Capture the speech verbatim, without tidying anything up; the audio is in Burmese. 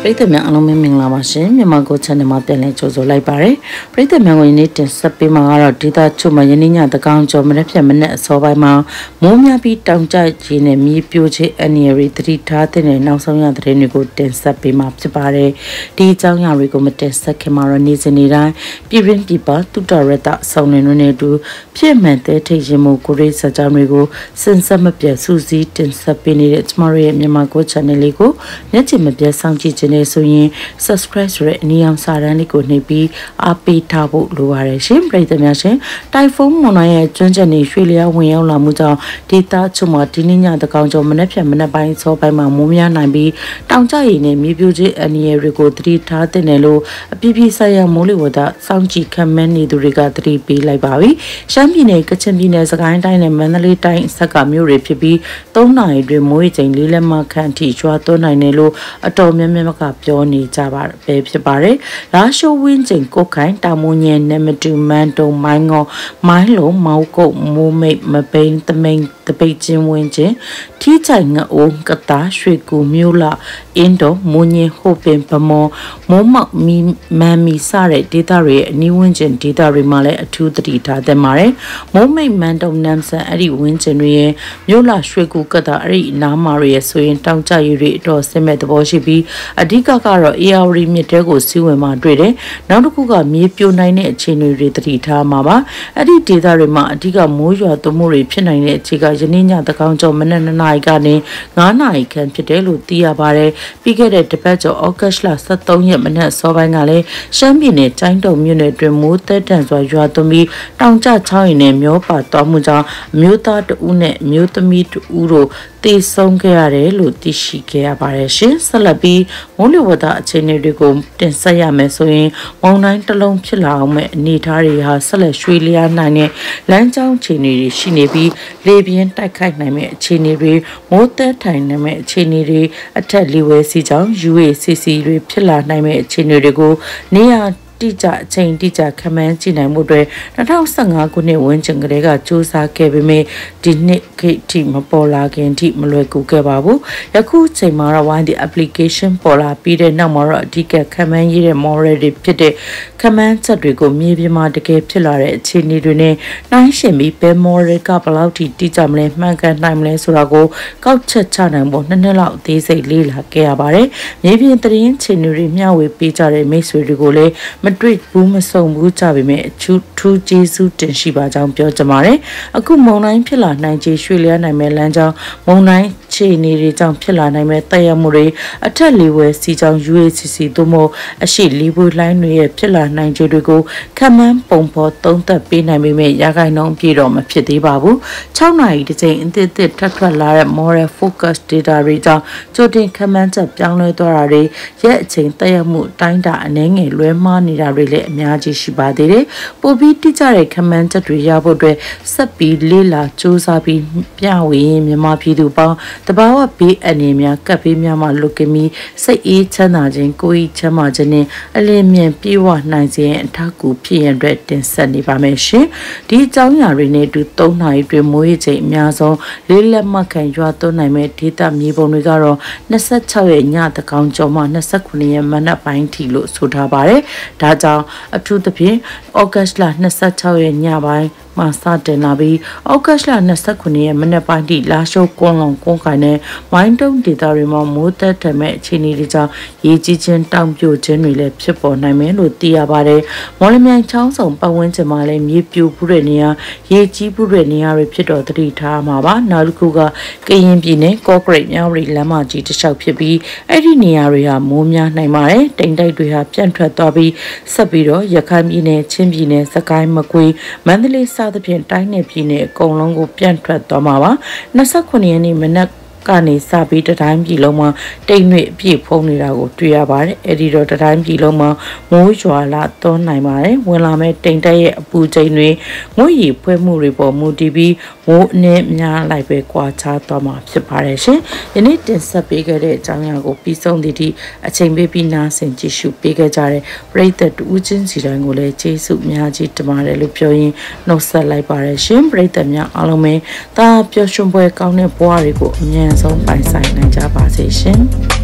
ပရိသတ်များအားလုံးပဲမင်္ဂလာပါရှင်မြန်မာကို channel မှာပြန်လည်ကြိုဆိုလိုက်ပါရစေပရိသတ်များကိုယနေ့တင်ဆက်ပေးမှာကတော့ဒေတာချုံမှာယနေ့ညတကောင်ကျော်မနေ့ဖြတ်မနေ့အစောပိုင်းမှာမိုးများပြီးတောင်ကျခြင်းနဲ့မြေပြိုခြင်းအန္တရာယ်တွေတတိထားတဲ့နောက်ဆုံးရသတင်းတွေကိုတင်ဆက်ပေးမှာဖြစ်ပါတယ်ဒီအကြောင်းအရာတွေကိုမတင်ဆက်ခင်မှာတော့နေ့စဉ်နေ့တိုင်းပြည်ရင်းပြည်ပတူတာရတဆောင်းနေလို့နေတူဖြစ်မှန်တဲ့ထိတ်ရင်မှုကိုရိစကြောင်းတွေကိုစင်ဆက်မပြတ်စူးစီးတင်ဆက်ပေးနေတဲ့ကျမတို့ရဲ့မြန်မာကို channel လေးကိုညချင်မပြတ်စောင့်ကြည့်ခြင်းနဲ့ဆိုရင် subscribe ဆိုတဲ့အနည်းအောင်စာတန်းလေးကိုနှိပ်ပြီးအားပေးထားဖို့လိုပါတယ်ရှင်ပရိသတ်များရှင်တိုင်ဖုန်းမွန်ရဲ့ကျွမ်းကျင်နေရွှေလျားဝင်ရောက်လာမှုကြောင့်ဒေတာချုံမှာဒီနေ့ညတကောင်ကျော်မနေ့ဖြတ်မနေ့ပိုင်းစောပိုင်းမှာမိုးများနိုင်ပြီးတောင်ကျရည်နဲ့မြေပြိုခြင်းအန္တရာယ်တွေကိုသတိထားတဲ့နယ်လို့အပြည့်ပြည့်ဆိုင်ရာမိုးလေဝသစောင့်ကြည့်ခံမှန်းနေသူတွေကသတိပေးလိုက်ပါပြီရှမ်းပြည်နယ်ကချင်ပြည်နယ်စကိုင်းတိုင်းနဲ့မန္တလေးတိုင်းဆက်ကမြို့တွေဖြစ်ပြီးသုံးနာရီတွင်မိုးရေချိန်လေးလက်မခန့်အထိရွာသွန်းနိုင်တယ်လို့အတော်များများကပြောနေကြပါပဲဖြစ်ပါတယ်လာရှိုးဝင်းကျင်ကိုခိုင်တာမွန်ညင်နမတူမန်တုံမိုင်းငေါမိုင်းလုံးမောက်ကုတ်မိုးမိတ်မပိန်တမိန်တပိတ်ချင်းဝင်းကျင်ထီးချိုင်ငအိုးကတာရွှေကူမြို့လာအင်းတော်မွန်ညင်ဟိုပင်ပမောမိုးမောက်မီမန်မီစတဲ့ဒေသတွေရဲ့အနီးဝန်းကျင်ဒေသတွေမှာလည်းအထူးသတိထားသင့်ပါတယ်မိုးမိတ်မန်တုံနမ်ဆန်အဲ့ဒီဝန်းကျင်တွေရဲ့မြို့လာရွှေကူကတာအဲ့ဒီနားမှာရဲ့ဆိုရင်တောင်ကျရည်တွေအတော်ဆင်းမဲ့သဘောရှိပြီးအဓိကကတော့အေယာဝတီမြစ်တဲကိုစီးဝင်မှာတွေ့တယ်နောက်တစ်ခုကမြေပြိုနိုင်တဲ့အခြေအနေတွေသတိထားမှာပါအဲ့ဒီဒေသတွေမှာအဓိကမိုးရွာသွန်းမှုတွေဖြစ်နိုင်တဲ့အခြေကယနေ့ညတကောင်ကျော်မနက်နှစ်နာရီကနေငါးနာရီခန့်ဖြစ်တယ်လို့သိရပါတယ်ပြီးခဲ့တဲ့တပတ်ကျော်ဩဂတ်လဆယ်သုံးရက်မနက်စောပိုင်းကလည်းရှမ်းပြည်နယ်ကျိုင်းတုံမြို့နယ်တွင်မိုးသက်တန့်စွာရွာသွန်းပြီးတောင်ကျချောင်းရည်နဲ့မျောပါသွားမှုကြောင့်အမျိုးသားတဦးနဲ့အမျိုးသမီးတဦးတို့တေဆုံးခဲ့ရတယ်လို့သိရှိခဲ့ရပါတယ်ရှင်ဆက်လက်ပြီးမိုးလေဝသအခြေအနေတွေကိုတင်ဆက်ရမယ်ဆိုရင်မုန်တိုင်းတစ်လုံးဖြစ်လာအောင်မဲ့အနေအထားတွေဟာဆက်လက်ရွှေလျားနိုင်တဲ့လမ်းကြောင်းအခြေအနေတွေရှိနေပြီးလေပြင်းတိုက်ခိုက်နိုင်မဲ့အခြေအနေတွေမိုးသက်ထိုင်နိုင်မဲ့အခြေအနေတွေအထက်လေဝဲစီကြောင့် ယူ အေ စီ စီ တွေဖြစ်လာနိုင်မဲ့အခြေအနေတွေကိုနေရာတိကျအချိန်တိကျခန့်မှန်းကြည့်နိုင်မှုတွေ၂၀၁၅ခုနှစ်ဝန်းကျင်ကလေးကစူးစမ်းခဲ့ပေမဲ့ဒီနှစ်ခေတ်ထိမပေါ်လာခင်ထိမလွယ်ကူခဲ့ပါဘူးယခုချိန်မှာတော့ Wine the application ပေါ်လာပြီးတဲ့နောက်မှာတော့အဓိကခန့်မှန်းရတဲ့ model တွေဖြစ်တဲ့ခန့်မှန်းချက်တွေကိုမြေပြင်မှာတကယ်ဖြစ်လာတဲ့အခြေအနေတွေနဲ့နှိုင်းယှဉ်ပြီးဘယ် model ကဘယ်လောက်ထိတိကျမလဲမှန်ကန်နိုင်မလဲဆိုတာကိုကောက်ချက်ချနိုင်ဖို့နှစ်နှစ်လောက်အသေးစိတ်လေ့လာခဲ့ရပါတယ်မြေပြင်သတင်းအခြေအနေတွေမျှဝေပေးကြတဲ့မိတ်ဆွေတွေကိုလည်းတွေ့ဘူးမဆုံဘူးကြပေမဲ့အထူးထူးကျေးဇူးတင်ရှိပါကြောင်းပြောကြပါတယ်အခုမုံတိုင်းဖြစ်လာနိုင်ခြေရွှေလျားနိုင်မဲ့လမ်းကြောင်းမုံတိုင်းခြေနေတွေကြောင့်ဖြစ်လာနိုင်မဲ့တက်ရမှုတွေအထက်လေဝဲစီကြောင့် ယူ အေ စီ စီ သို့မဟုတ်အရှိလီဘူလိုင်းတွေရဲ့ဖြစ်လာနိုင်ခြေတွေကိုခန့်မှန်းပုံဖော်သုံးသပ်ပေးနိုင်ပေမဲ့ရာဂိုင်နှုန်းပြည့်တော့မဖြစ်သေးပါဘူး၆နာရီတစ်ချိန်အသစ်အသစ်ထပ်ထွက်လာတဲ့ model focus data တွေကြောင့်ကြိုတင်ခန့်မှန်းချက်ပြောင်းလဲသွားတာတွေရဲ့အချိန်တက်ရမှုတိုင်းတာအနည်းငယ်လွဲမှားနေတာတွေလည်းအများကြီးရှိပါသေးတယ်ပိုပြီးတိကျတဲ့ခန့်မှန်းချက်တွေရဖို့အတွက်ဆက်ပြီးလေ့လာစူးစမ်းပြီးပြဝေရင်မြန်မာပြည်သူပေါင်းတဘာဝဘေးအန္တရာယ်များကပ်ဘေးများမှလွတ်ကင်းပြီးစိတ်အေးချမ်းသာခြင်းကိုယ်ဤချမ်းသာခြင်းနဲ့အလင်းမြန်ပြေဝနိုင်ခြင်းအထောက်အကူဖြစ်ရန်အတွက်တင်ဆက်နေပါမယ်ရှင်ဒီအကြောင်းအရာတွေနဲ့အတူသုံးနာရီတွင်မိုးရေချိန်အများဆုံးလေးလက်မှတ်ခံရွာသွန်းနိုင်မဲ့ဒေသမြေပုံတွေကတော့၂၆ရက်ညတကောင်ကျော်မှ၂၉ရက်မနက်ပိုင်းထိလို့ဆိုထားပါတယ်ဒါကြောင့်အထူးသဖြင့်ဩဂတ်လ၂၆ရက်ညပိုင်းမှာစတင်လာပြီးဩဂတ်လ၂၉ရက်မနက်ပိုင်းထိလာရှိုးကွန်လုံကွန်ခိုင်နဲ့မိုင်းတုံဒေသတွေမှာမိုးသက်ထမဲ့အခြေအနေတွေကြောင့်ရေကြီးခြင်းတောင်ပြိုခြင်းတွေလည်းဖြစ်ပေါ်နိုင်မယ်လို့သိရပါတယ်။မော်လမြိုင်ချောင်းဆောင်ပတ်ဝန်းကျင်မှာလည်းမြေပြိုမှုတဲ့နေရာရေကြီးမှုတဲ့နေရာတွေဖြစ်တော့သတိထားမှာပါ။နောက်တစ်ခုကကရင်ပြည်နယ်ကော့ကရိတ်မြောက်ရီလမ်းမကြီးတစ်လျှောက်ဖြစ်ပြီးအဲ့ဒီနေရာတွေဟာမိုးများနိုင်ပါတယ်။တိမ်တိုက်တွေဟာပြန့်ထွက်သွားပြီးဆက်ပြီးတော့ရခိုင်ပြည်နယ်ချင်းပြည်နယ်စကိုင်းမကွေးမန္တလေးစသဖြင့်တိုင်းနယ်ပြည်နယ်အကုန်လုံးကိုပြန့်ထွက်သွားမှာပါ၂၉ရက်နေ့မနက်ကနေစပြီးတတိုင်းပြည်လုံးမှာတိမ်တွေအပြည့်ဖုံးနေတာကိုတွေ့ရပါတယ်။အဲဒီတော့တတိုင်းပြည်လုံးမှာမိုးရွာလာသွန်းနိုင်ပါတယ်။ဝင်လာမဲ့တိမ်တက်ရဲ့အပူချိန်တွေငွေရီဖွဲမှုတွေပေါ်မူတည်ပြီးမိုးအနည်းများလိုက်ပဲကွာခြားသွားမှာဖြစ်ပါတယ်ရှင်။ယနေ့တင်ဆက်ပေးခဲ့တဲ့အကြောင်းအရာကိုပြီးဆုံးသည့်ထိအချိန်ပေးပြီးနားဆင်ကြည့်ရှုပေးခဲ့ကြတဲ့ပရိသတ်ဦးချင်းစီတိုင်းကိုလည်းကျေးဇူးအများကြီးတင်ပါတယ်လို့ပြောရင်းနှုတ်ဆက်လိုက်ပါတယ်ရှင်။ပရိသတ်များအားလုံးပဲဒါပျော်ရွှင်ပွဲကောင်းတဲ့ဘဝတွေကိုအမြန်ဆုံးပိုင်ဆိုင်နိုင်ကြပါစေရှင်။